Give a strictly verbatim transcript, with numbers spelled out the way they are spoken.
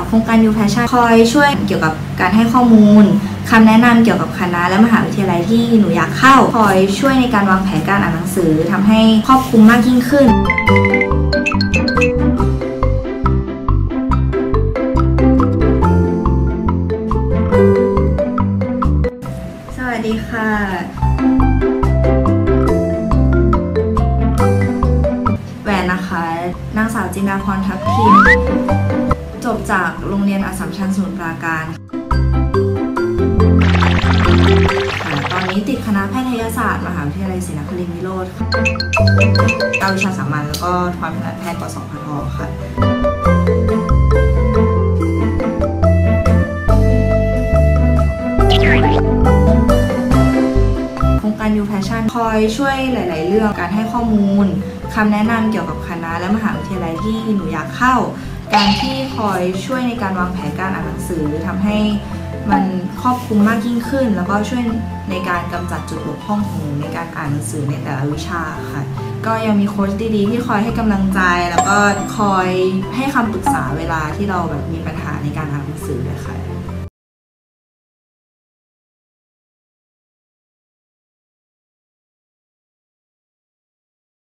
โครงการ ยู Passion คอยช่วยเกี่ยวกับการให้ข้อมูลคำแนะนำเกี่ยวกับคณะและมหาวิทยาลัยที่หนูอยากเข้าคอยช่วยในการวางแผนการอ่านหนังสือทำให้ครอบคลุมมากยิ่งขึ้นสวัสดีค่ะแหวนนะคะนางสาวจินดาพรทัพทิมจบจากโรงเรียนอัสสัมชัญสมุทรปราการตอนนี้ติดคณะแพทยศาสตร์มหาวิทยาลัยศรีนครินทร์วิโรจน์การวิชาสามัญแล้วก็ความถนัดแพทย์กสพทค่ะโครงการ ยู Passion คอยช่วยหลายๆเรื่องการให้ข้อมูลคำแนะนำเกี่ยวกับคณะและมหาวิทยาลัยที่หนูอยากเข้าการที่คอยช่วยในการวางแผนการอ่านหนังสือทำให้มันครอบคลุมมากยิ่งขึ้นแล้วก็ช่วยในการกำจัดจุดบกพร่องของหนูในการอ่านหนังสือในแต่ละวิชาค่ะก็ยังมีโค้ชดีๆที่คอยให้กำลังใจแล้วก็คอยให้คำปรึกษาเวลาที่เราแบบมีปัญหาในการอ่านหนังสือเลยค่ะ